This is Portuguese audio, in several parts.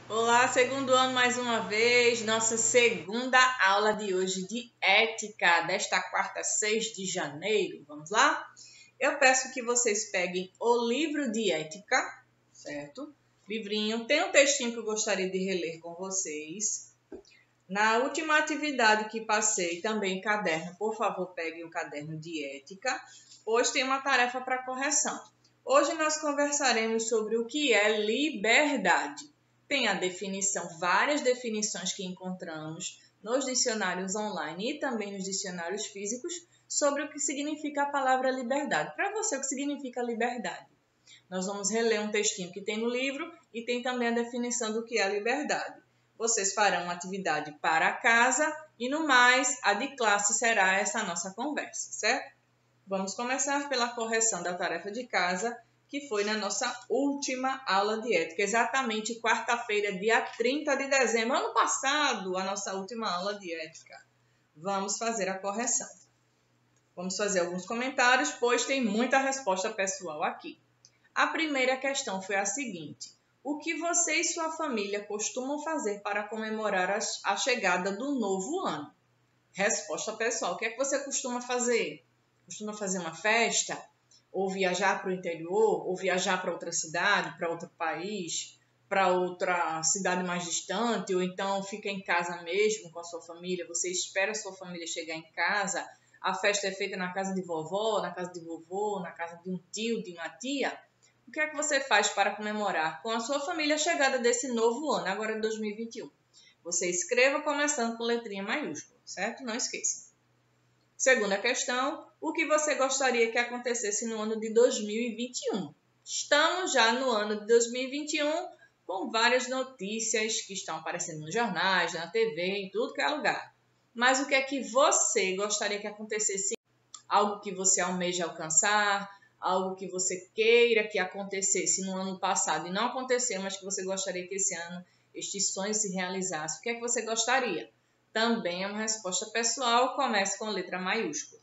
Olá, segundo ano mais uma vez, nossa segunda aula de hoje de ética, desta quarta, 6 de janeiro. Vamos lá? Eu peço que vocês peguem o livro de ética, certo? Livrinho, tem um textinho que eu gostaria de reler com vocês. Na última atividade que passei, também caderno, por favor, peguem o caderno de ética, pois tem uma tarefa para correção. Hoje nós conversaremos sobre o que é liberdade. Tem a definição, várias definições que encontramos nos dicionários online e também nos dicionários físicos sobre o que significa a palavra liberdade. Para você, o que significa liberdade? Nós vamos reler um textinho que tem no livro e tem também a definição do que é liberdade. Vocês farão uma atividade para casa e, no mais, a de classe será essa nossa conversa, certo? Vamos começar pela correção da tarefa de casa, que foi na nossa última aula de ética, exatamente quarta-feira, dia 30 de dezembro, ano passado, a nossa última aula de ética. Vamos fazer a correção. Vamos fazer alguns comentários, pois tem muita resposta pessoal aqui. A primeira questão foi a seguinte: o que você e sua família costumam fazer para comemorar a chegada do novo ano? Resposta pessoal: o que é que você costuma fazer? Costuma fazer uma festa? Ou viajar para o interior? Ou viajar para outra cidade, para outro país, para outra cidade mais distante? Ou então fica em casa mesmo com a sua família? Você espera a sua família chegar em casa? A festa é feita na casa de vovó, na casa de vovô, na casa de um tio, de uma tia? O que é que você faz para comemorar com a sua família a chegada desse novo ano, agora de 2021? Você escreva começando com letrinha maiúscula, certo? Não esqueça. Segunda questão: o que você gostaria que acontecesse no ano de 2021? Estamos já no ano de 2021 com várias notícias que estão aparecendo nos jornais, na TV, em tudo que é lugar. Mas o que é que você gostaria que acontecesse? Algo que você almeja alcançar? Algo que você queira que acontecesse no ano passado e não aconteceu, mas que você gostaria que esse ano este sonho se realizasse? O que é que você gostaria? Também é uma resposta pessoal, começa com letra maiúscula.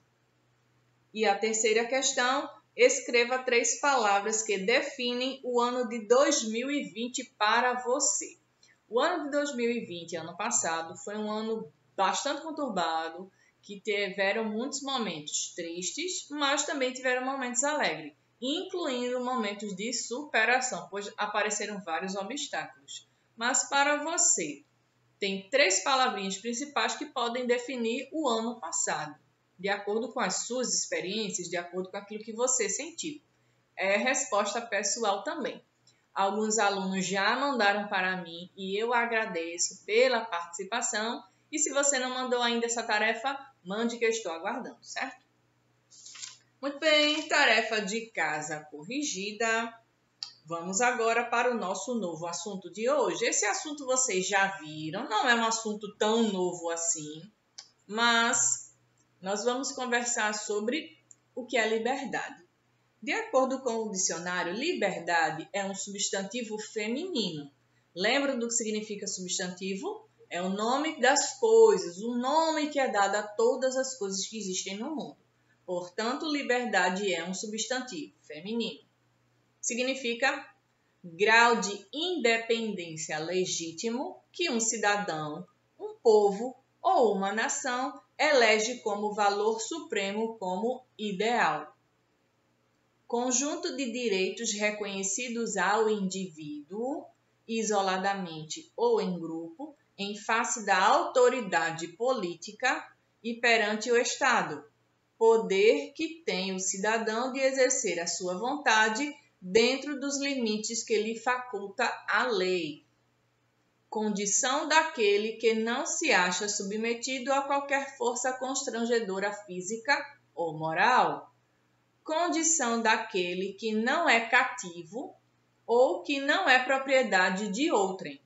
E a terceira questão: escreva 3 palavras que definem o ano de 2020 para você. O ano de 2020, ano passado, foi um ano bastante conturbado, que tiveram muitos momentos tristes, mas também tiveram momentos alegres, incluindo momentos de superação, pois apareceram vários obstáculos. Mas para você, tem 3 palavrinhas principais que podem definir o ano passado, de acordo com as suas experiências, de acordo com aquilo que você sentiu. É resposta pessoal também. Alguns alunos já mandaram para mim e eu agradeço pela participação. E se você não mandou ainda essa tarefa, mande que eu estou aguardando, certo? Muito bem, tarefa de casa corrigida. Vamos agora para o nosso novo assunto de hoje. Esse assunto vocês já viram, não é um assunto tão novo assim, mas nós vamos conversar sobre o que é liberdade. De acordo com o dicionário, liberdade é um substantivo feminino. Lembram do que significa substantivo? É o nome das coisas, o nome que é dado a todas as coisas que existem no mundo. Portanto, liberdade é um substantivo feminino. Significa grau de independência legítimo que um cidadão, um povo ou uma nação elege como valor supremo, como ideal. Conjunto de direitos reconhecidos ao indivíduo, isoladamente ou em grupo, em face da autoridade política e perante o Estado. Poder que tem o cidadão de exercer a sua vontade dentro dos limites que lhe faculta a lei. Condição daquele que não se acha submetido a qualquer força constrangedora física ou moral. Condição daquele que não é cativo ou que não é propriedade de outrem.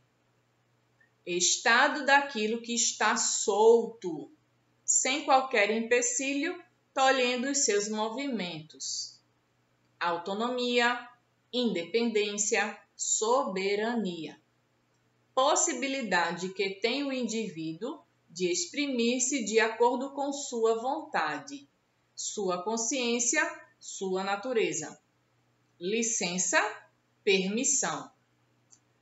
Estado daquilo que está solto, sem qualquer empecilho, tolhendo os seus movimentos. Autonomia, independência, soberania. Possibilidade que tem o indivíduo de exprimir-se de acordo com sua vontade, sua consciência, sua natureza. Licença, permissão.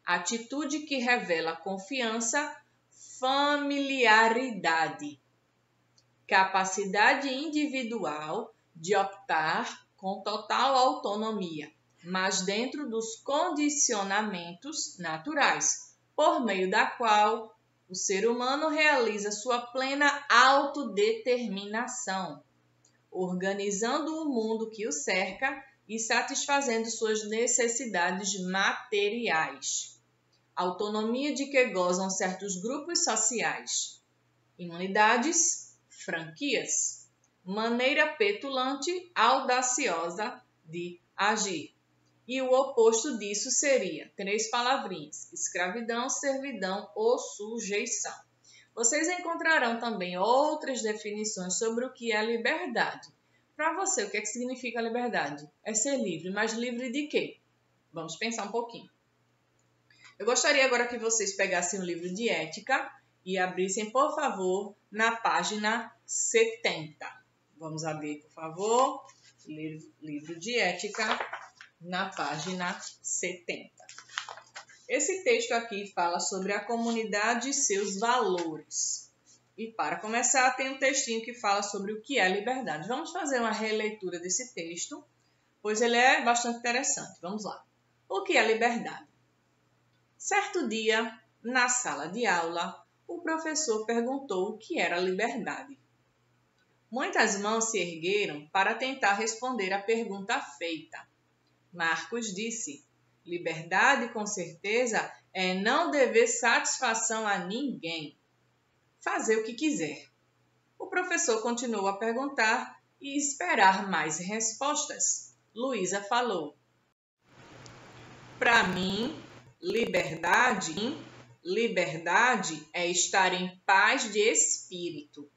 atitude que revela confiança, familiaridade, capacidade individual de optar com total autonomia, mas dentro dos condicionamentos naturais, por meio da qual o ser humano realiza sua plena autodeterminação, organizando o mundo que o cerca e satisfazendo suas necessidades materiais. Autonomia de que gozam certos grupos sociais. Imunidades, franquias. Maneira petulante, audaciosa de agir. E o oposto disso seria 3 palavrinhas: escravidão, servidão ou sujeição. Vocês encontrarão também outras definições sobre o que é liberdade. Para você, o que significa liberdade? É ser livre, mas livre de quê? Vamos pensar um pouquinho. Eu gostaria agora que vocês pegassem um livro de ética e abrissem, por favor, na página 70. Vamos abrir, por favor, livro de ética na página 70. Esse texto aqui fala sobre a comunidade e seus valores. E para começar, tem um textinho que fala sobre o que é liberdade. Vamos fazer uma releitura desse texto, pois ele é bastante interessante. Vamos lá. O que é liberdade? Certo dia, na sala de aula, o professor perguntou o que era liberdade. Muitas mãos se ergueram para tentar responder à pergunta feita. Marcos disse: liberdade, com certeza, é não dever satisfação a ninguém. Fazer o que quiser. O professor continuou a perguntar e esperar mais respostas. Luísa falou: para mim, liberdade é estar em paz de espírito.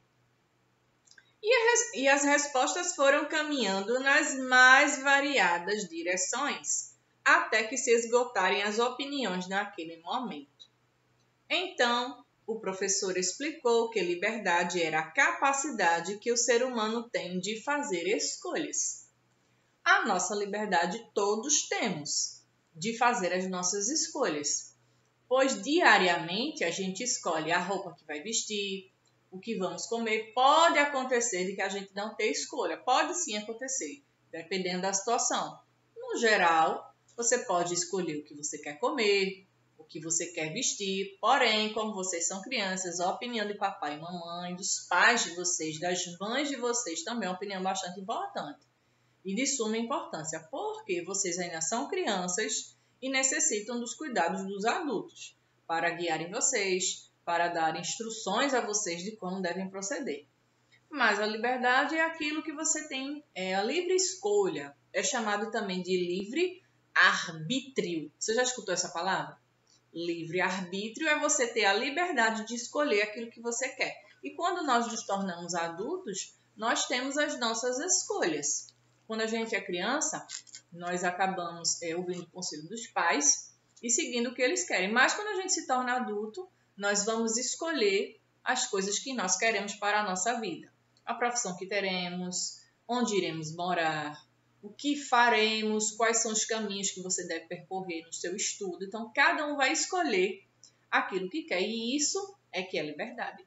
E as respostas foram caminhando nas mais variadas direções, até que se esgotarem as opiniões naquele momento. Então, o professor explicou que liberdade era a capacidade que o ser humano tem de fazer escolhas. A nossa liberdade todos temos, de fazer as nossas escolhas, pois diariamente a gente escolhe a roupa que vai vestir, o que vamos comer. Pode acontecer de que a gente não tenha escolha, pode sim acontecer, dependendo da situação. No geral, você pode escolher o que você quer comer, o que você quer vestir, porém, como vocês são crianças, a opinião de papai e mamãe, dos pais de vocês, das mães de vocês também é uma opinião bastante importante e de suma importância, porque vocês ainda são crianças e necessitam dos cuidados dos adultos para guiarem vocês, para dar instruções a vocês de como devem proceder. Mas a liberdade é aquilo que você tem, é a livre escolha, é chamado também de livre-arbítrio. Você já escutou essa palavra? Livre-arbítrio é você ter a liberdade de escolher aquilo que você quer. E quando nós nos tornamos adultos, nós temos as nossas escolhas. Quando a gente é criança, nós acabamos ouvindo o conselho dos pais e seguindo o que eles querem. Mas quando a gente se torna adulto, nós vamos escolher as coisas que nós queremos para a nossa vida. A profissão que teremos, onde iremos morar, o que faremos, quais são os caminhos que você deve percorrer no seu estudo. Então, cada um vai escolher aquilo que quer e isso é que é liberdade.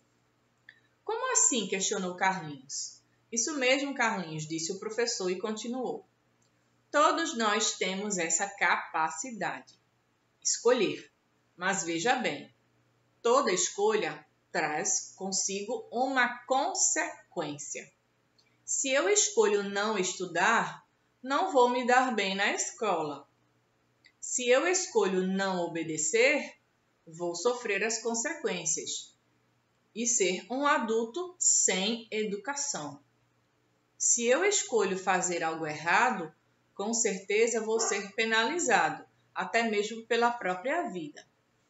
Como assim? Questionou Carlinhos. Isso mesmo, Carlinhos, disse o professor e continuou. Todos nós temos essa capacidade, escolher. Mas veja bem, toda escolha traz consigo uma consequência. Se eu escolho não estudar, não vou me dar bem na escola. Se eu escolho não obedecer, vou sofrer as consequências e ser um adulto sem educação. Se eu escolho fazer algo errado, com certeza vou ser penalizado, até mesmo pela própria vida.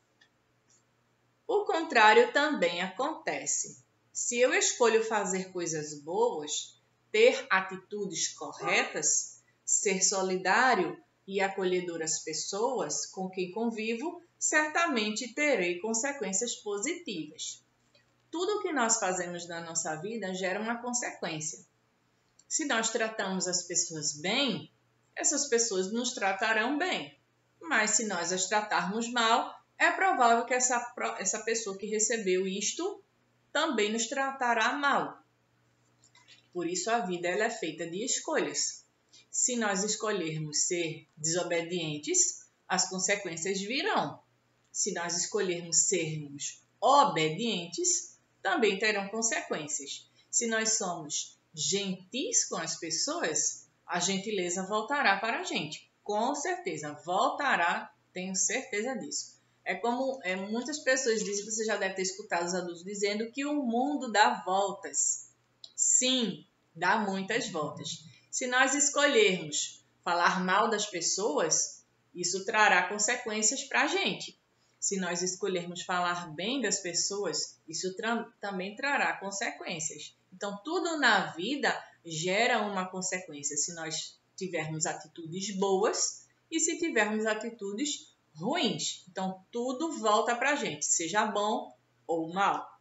O contrário também acontece. Se eu escolho fazer coisas boas, ter atitudes corretas, ser solidário e acolhedor às pessoas com quem convivo, certamente terei consequências positivas. Tudo o que nós fazemos na nossa vida gera uma consequência. Se nós tratamos as pessoas bem, essas pessoas nos tratarão bem. mas se nós as tratarmos mal, é provável que essa pessoa que recebeu isto também nos tratará mal. Por isso a vida ela é feita de escolhas. Se nós escolhermos ser desobedientes, as consequências virão. Se nós escolhermos sermos obedientes, também terão consequências. Se nós somos gentis com as pessoas, a gentileza voltará para a gente. Com certeza, voltará, tenho certeza disso. É como muitas pessoas dizem, você já deve ter escutado os adultos dizendo que o mundo dá voltas. Sim, dá muitas voltas. Se nós escolhermos falar mal das pessoas, isso trará consequências para a gente. Se nós escolhermos falar bem das pessoas, isso também trará consequências. Então, tudo na vida gera uma consequência se nós tivermos atitudes boas e se tivermos atitudes ruins. Então, tudo volta para a gente, seja bom ou mal.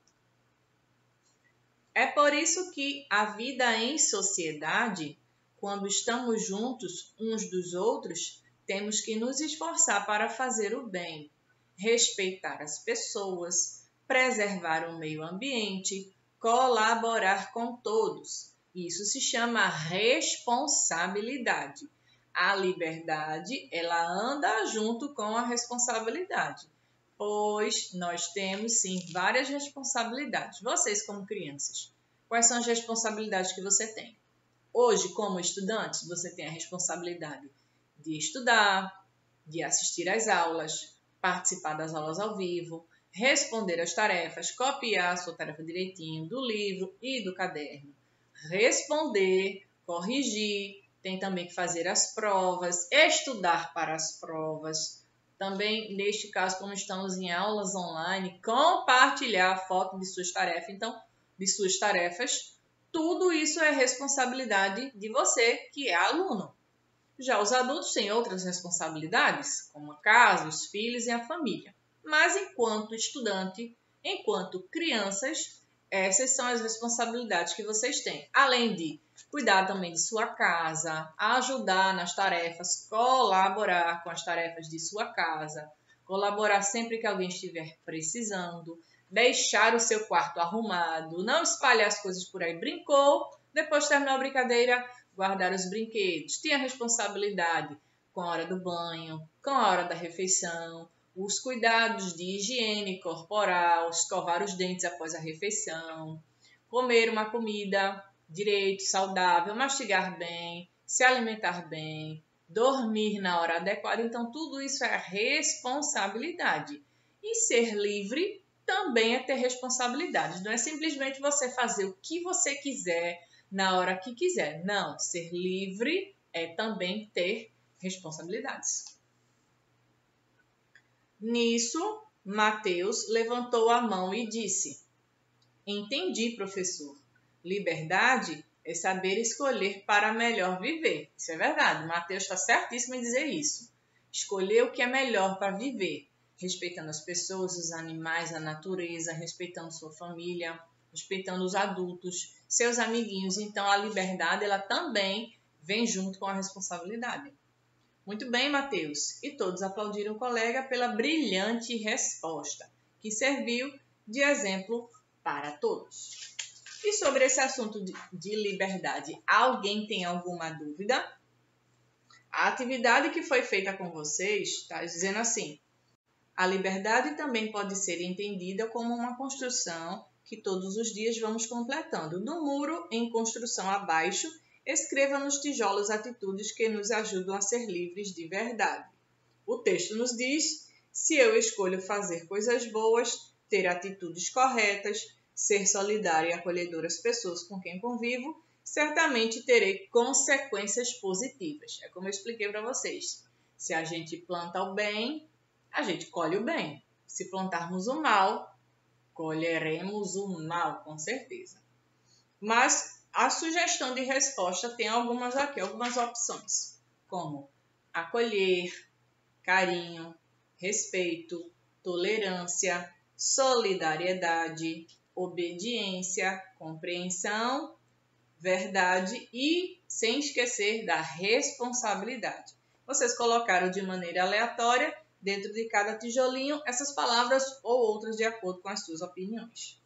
É por isso que a vida em sociedade, quando estamos juntos uns dos outros, temos que nos esforçar para fazer o bem, respeitar as pessoas, preservar o meio ambiente, colaborar com todos. Isso se chama responsabilidade. A liberdade, ela anda junto com a responsabilidade, pois nós temos, sim, várias responsabilidades. Vocês, como crianças, quais são as responsabilidades que você tem? Hoje, como estudante, você tem a responsabilidade de estudar, de assistir às aulas, participar das aulas ao vivo, responder às tarefas, copiar a sua tarefa direitinho do livro e do caderno, responder, corrigir, tem também que fazer as provas, estudar para as provas. Também, neste caso, como estamos em aulas online, compartilhar a foto de suas tarefas. Então, de suas tarefas, tudo isso é responsabilidade de você, que é aluno. Já os adultos têm outras responsabilidades, como a casa, os filhos e a família. Mas enquanto estudante, enquanto crianças, essas são as responsabilidades que vocês têm. Além de cuidar também de sua casa, ajudar nas tarefas, colaborar com as tarefas de sua casa, colaborar sempre que alguém estiver precisando, deixar o seu quarto arrumado, não espalhar as coisas por aí. Brincou, depois terminou a brincadeira, guardar os brinquedos, ter a responsabilidade com a hora do banho, com a hora da refeição, os cuidados de higiene corporal, escovar os dentes após a refeição, comer uma comida direito, saudável, mastigar bem, se alimentar bem, dormir na hora adequada. Então, tudo isso é responsabilidade. E ser livre também é ter responsabilidade. Não é simplesmente você fazer o que você quiser, na hora que quiser. Não, ser livre é também ter responsabilidades. Nisso, Mateus levantou a mão e disse: Entendi, professor. Liberdade é saber escolher para melhor viver. Isso é verdade, Mateus está certíssimo em dizer isso. Escolher o que é melhor para viver, respeitando as pessoas, os animais, a natureza, respeitando sua família, respeitando os adultos, seus amiguinhos. Então, a liberdade ela também vem junto com a responsabilidade. Muito bem, Mateus. E todos aplaudiram o colega pela brilhante resposta, que serviu de exemplo para todos. E sobre esse assunto de liberdade, alguém tem alguma dúvida? A atividade que foi feita com vocês está dizendo assim: a liberdade também pode ser entendida como uma construção que todos os dias vamos completando. No muro, em construção abaixo, escreva nos tijolos atitudes que nos ajudam a ser livres de verdade. O texto nos diz: se eu escolho fazer coisas boas, ter atitudes corretas, ser solidário e acolhedor às pessoas com quem convivo, certamente terei consequências positivas. É como eu expliquei para vocês. Se a gente planta o bem, a gente colhe o bem. Se plantarmos o mal, colheremos o mal, com certeza. Mas a sugestão de resposta tem algumas opções, como acolher, carinho, respeito, tolerância, solidariedade, obediência, compreensão, verdade e sem esquecer da responsabilidade. vocês colocaram de maneira aleatória, dentro de cada tijolinho, essas palavras ou outras de acordo com as suas opiniões.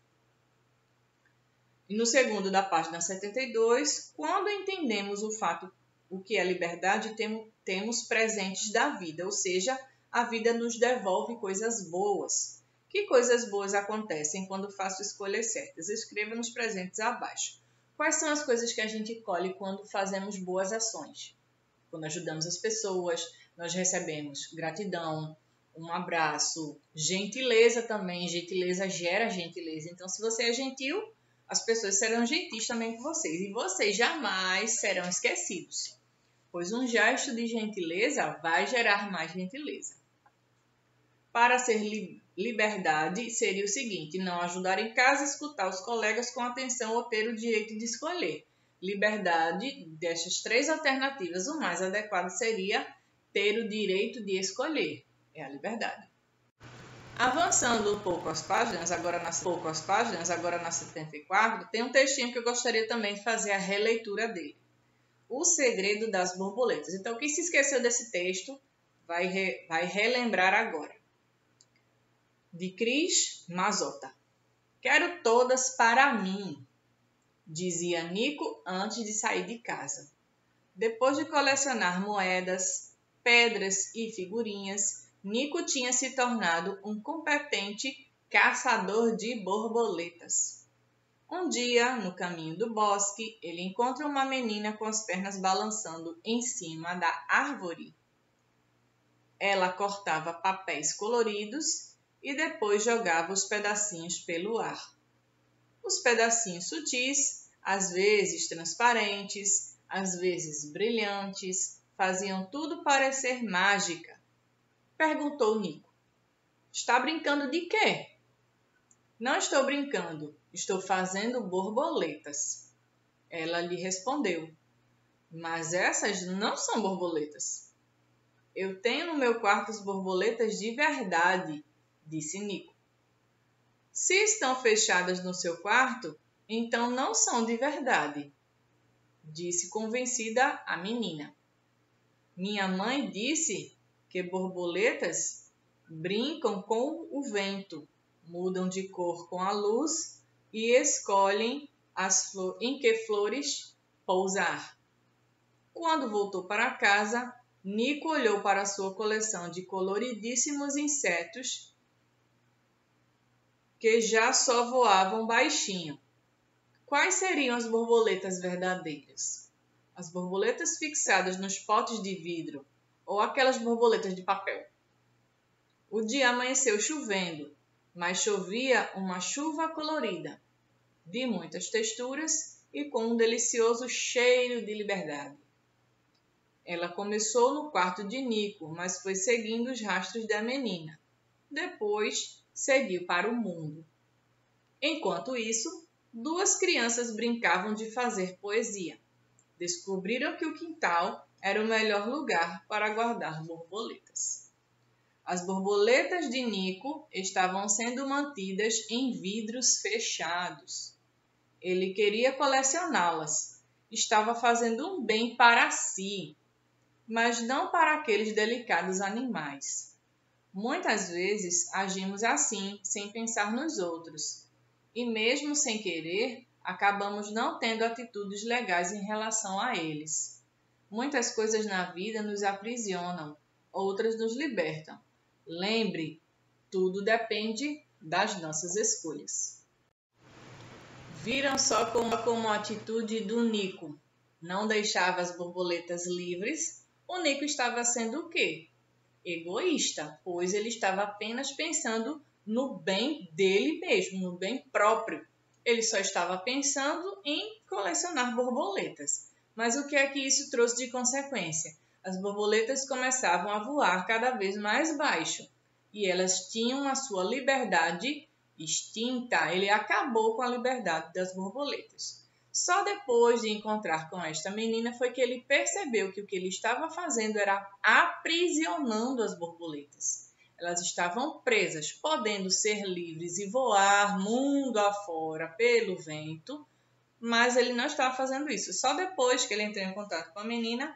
E no segundo da página 72, quando entendemos o que é liberdade, temos presentes da vida, ou seja, a vida nos devolve coisas boas. Que coisas boas acontecem quando faço escolhas certas? Escreva nos presentes abaixo. Quais são as coisas que a gente colhe quando fazemos boas ações? Quando ajudamos as pessoas, nós recebemos gratidão, um abraço, gentileza também. Gentileza gera gentileza. Então, se você é gentil, as pessoas serão gentis também com vocês. E vocês jamais serão esquecidos, pois um gesto de gentileza vai gerar mais gentileza. Para ser liberdade, seria o seguinte: não ajudar em casa, escutar os colegas com atenção ou ter o direito de escolher. Liberdade, destas três alternativas, o mais adequado seria ter o direito de escolher. É a liberdade. Avançando um pouco as páginas, agora na 74, tem um textinho que eu gostaria também de fazer a releitura dele. O segredo das borboletas. Então, quem se esqueceu desse texto vai relembrar agora. De Cris Mazota. Quero todas para mim, dizia Nico antes de sair de casa. Depois de colecionar moedas, pedras e figurinhas, Nico tinha se tornado um competente caçador de borboletas. Um dia, no caminho do bosque, ele encontra uma menina com as pernas balançando em cima da árvore. Ela cortava papéis coloridos e depois jogava os pedacinhos pelo ar. Os pedacinhos sutis, às vezes transparentes, às vezes brilhantes, faziam tudo parecer mágica. Perguntou Nico. Está brincando de quê? Não estou brincando, estou fazendo borboletas. Ela lhe respondeu. Mas essas não são borboletas. Eu tenho no meu quarto as borboletas de verdade, disse Nico. Se estão fechadas no seu quarto, então não são de verdade, disse convencida a menina. Minha mãe disse que borboletas brincam com o vento, mudam de cor com a luz e escolhem em que flores pousar. Quando voltou para casa, Nico olhou para sua coleção de coloridíssimos insetos que já só voavam baixinho. Quais seriam as borboletas verdadeiras? As borboletas fixadas nos potes de vidro ou aquelas borboletas de papel? O dia amanheceu chovendo, mas chovia uma chuva colorida, de muitas texturas e com um delicioso cheiro de liberdade. Ela começou no quarto de Nico, mas foi seguindo os rastros da menina. Depois, seguiu para o mundo. Enquanto isso, duas crianças brincavam de fazer poesia. Descobriram que o quintal era o melhor lugar para guardar borboletas. As borboletas de Nico estavam sendo mantidas em vidros fechados. Ele queria colecioná-las. Estava fazendo um bem para si, mas não para aqueles delicados animais. Muitas vezes agimos assim, sem pensar nos outros. E mesmo sem querer, acabamos não tendo atitudes legais em relação a eles. Muitas coisas na vida nos aprisionam, outras nos libertam. Lembre, tudo depende das nossas escolhas. Viram só como a atitude do Nico não deixava as borboletas livres? O Nico estava sendo o quê? Egoísta, pois ele estava apenas pensando no bem dele mesmo, no bem próprio. Ele só estava pensando em colecionar borboletas. Mas o que é que isso trouxe de consequência? As borboletas começavam a voar cada vez mais baixo e elas tinham a sua liberdade extinta. Ele acabou com a liberdade das borboletas. Só depois de encontrar com esta menina foi que ele percebeu que o que ele estava fazendo era aprisionando as borboletas. Elas estavam presas, podendo ser livres e voar mundo afora pelo vento, mas ele não estava fazendo isso. Só depois que ele entrou em contato com a menina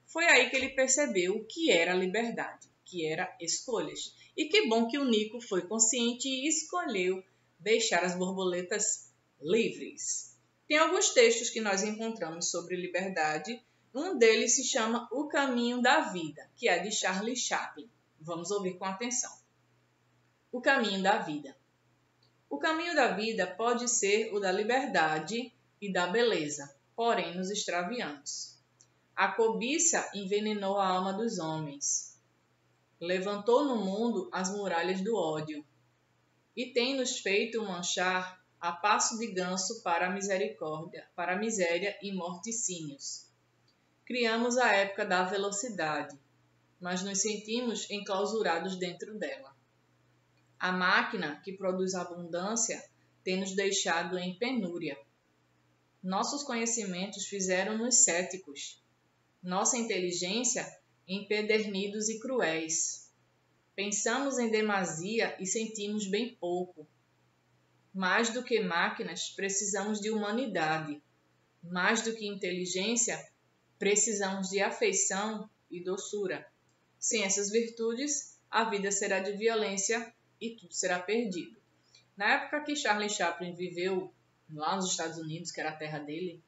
Foi aí que ele percebeu o que era liberdade, que era escolhas. E que bom que o Nico foi consciente e escolheu deixar as borboletas livres. Tem alguns textos que nós encontramos sobre liberdade. Um deles se chama O Caminho da Vida, que é de Charlie Chaplin. Vamos ouvir com atenção. O caminho da vida. O caminho da vida pode ser o da liberdade e da beleza, porém nos extraviamos. A cobiça envenenou a alma dos homens. Levantou no mundo as muralhas do ódio e tem nos feito manchar a passo de ganso para a misericórdia, para a miséria e morticínios. Criamos a época da velocidade, mas nos sentimos enclausurados dentro dela. A máquina que produz abundância tem nos deixado em penúria. Nossos conhecimentos fizeram-nos céticos. Nossa inteligência empedernidos e cruéis. Pensamos em demasia e sentimos bem pouco. Mais do que máquinas, precisamos de humanidade. Mais do que inteligência, precisamos de afeição e doçura. Sem essas virtudes, a vida será de violência e tudo será perdido. Na época que Charlie Chaplin viveu lá nos Estados Unidos, que era a terra dele,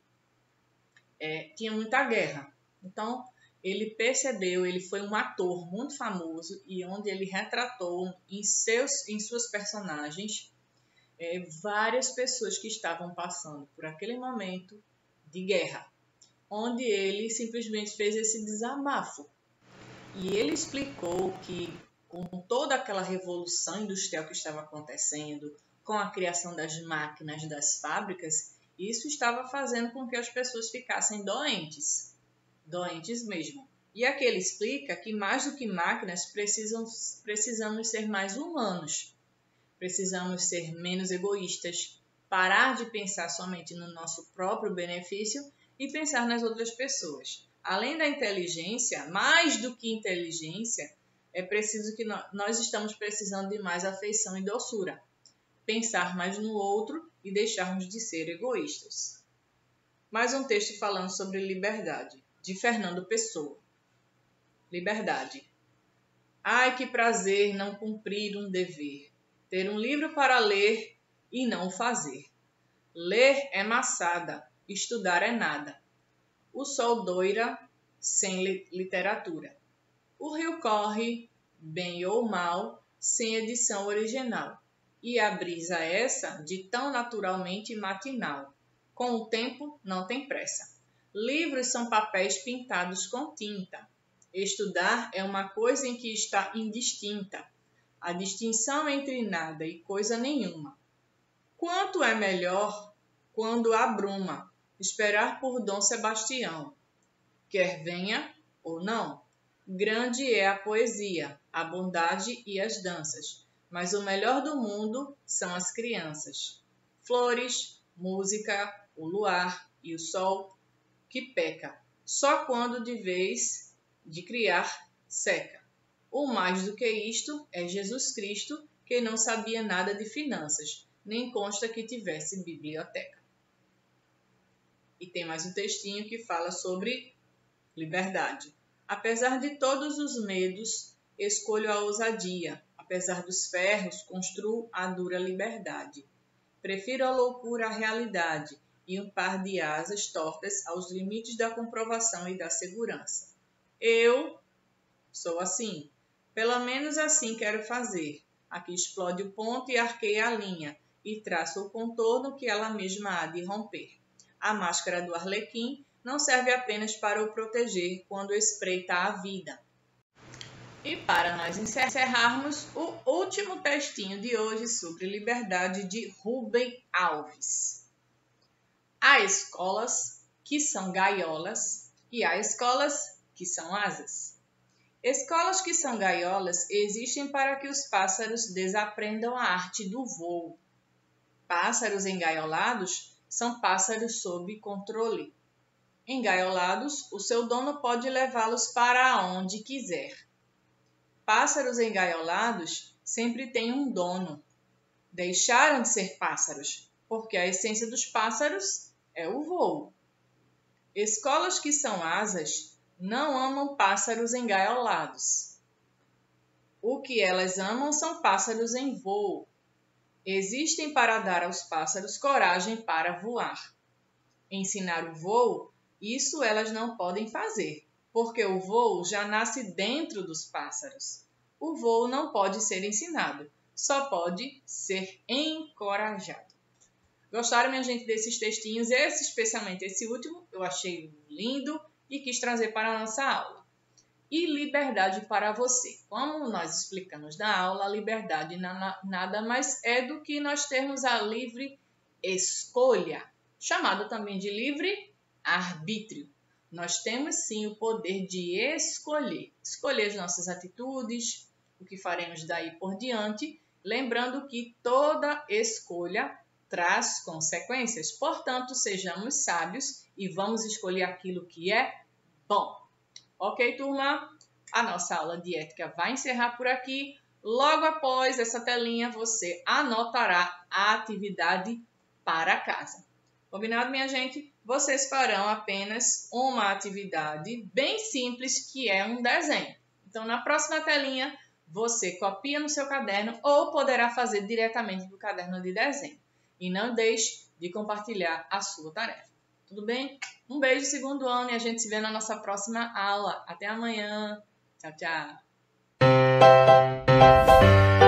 tinha muita guerra. Então, ele percebeu, ele foi um ator muito famoso e onde ele retratou em suas personagens várias pessoas que estavam passando por aquele momento de guerra, onde ele simplesmente fez esse desabafo. E ele explicou que com toda aquela revolução industrial que estava acontecendo, com a criação das máquinas, das fábricas, isso estava fazendo com que as pessoas ficassem doentes mesmo. E aqui ele explica que mais do que máquinas, precisamos ser mais humanos, precisamos ser menos egoístas, parar de pensar somente no nosso próprio benefício e pensar nas outras pessoas. Além da inteligência, mais do que inteligência, é preciso que nós estamos precisando de mais afeição e doçura. Pensar mais no outro e deixarmos de ser egoístas. Mais um texto falando sobre liberdade, de Fernando Pessoa. Liberdade. Ai, que prazer não cumprir um dever, ter um livro para ler e não o fazer. Ler é maçada, estudar é nada. O sol doira sem literatura. O rio corre, bem ou mal, sem edição original. E a brisa essa de tão naturalmente matinal. Com o tempo não tem pressa. Livros são papéis pintados com tinta. Estudar é uma coisa em que está indistinta. A distinção entre nada e coisa nenhuma. Quanto é melhor quando abruma esperar por Dom Sebastião, quer venha ou não. Grande é a poesia, a bondade e as danças, mas o melhor do mundo são as crianças. Flores, música, o luar e o sol, que peca, só quando de vez de criar seca. O mais do que isto é Jesus Cristo, que não sabia nada de finanças, nem consta que tivesse biblioteca. E tem mais um textinho que fala sobre liberdade. Apesar de todos os medos, escolho a ousadia. Apesar dos ferros, construo a dura liberdade. Prefiro a loucura à realidade e um par de asas tortas aos limites da comprovação e da segurança. Eu sou assim. Pelo menos assim quero fazer. Aqui explode o ponto e arqueia a linha e traço o contorno que ela mesma há de romper. A máscara do arlequim não serve apenas para o proteger quando espreita a vida. E para nós encerrarmos, o último textinho de hoje sobre liberdade de Rubem Alves. Há escolas que são gaiolas e há escolas que são asas. Escolas que são gaiolas existem para que os pássaros desaprendam a arte do voo. Pássaros engaiolados são pássaros sob controle. Engaiolados, o seu dono pode levá-los para onde quiser. Pássaros engaiolados sempre têm um dono. Deixaram de ser pássaros, porque a essência dos pássaros é o voo. Escolas que são asas não amam pássaros engaiolados. O que elas amam são pássaros em voo. Existem para dar aos pássaros coragem para voar. Ensinar o voo, isso elas não podem fazer, porque o voo já nasce dentro dos pássaros. O voo não pode ser ensinado, só pode ser encorajado. Gostaram, minha gente, desses textinhos? Especialmente esse último, eu achei lindo e quis trazer para a nossa aula. E liberdade para você. Como nós explicamos na aula, a liberdade nada mais é do que nós termos a livre escolha, chamado também de livre arbítrio. Nós temos sim o poder de escolher as nossas atitudes, o que faremos daí por diante, lembrando que toda escolha traz consequências. Portanto, sejamos sábios e vamos escolher aquilo que é bom. Ok, turma? A nossa aula de ética vai encerrar por aqui. Logo após essa telinha, você anotará a atividade para casa. Combinado, minha gente? Vocês farão apenas uma atividade bem simples, que é um desenho. Então, na próxima telinha, você copia no seu caderno ou poderá fazer diretamente do caderno de desenho. E não deixe de compartilhar a sua tarefa. Tudo bem? Um beijo, segundo ano, e a gente se vê na nossa próxima aula. Até amanhã. Tchau, tchau.